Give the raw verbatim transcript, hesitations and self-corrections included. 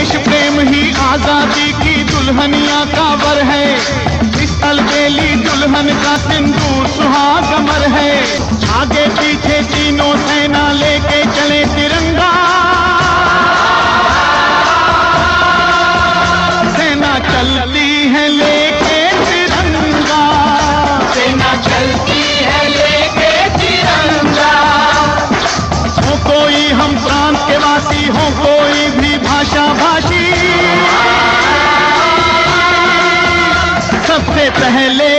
देश प्रेम ही आजादी की दुल्हनिया का वर है। इस अलबेली दुल्हन का सिंदूर सुहाग अमर है। आगे पीछे तीनों सेना लेके चले तिरंगा, सेना चलती है लेके तिरंगा, सेना चलती है लेके तिरंगा। हो कोई हम प्रांत के वासी, हो कोई भी भाषा भाषी, सबसे पहले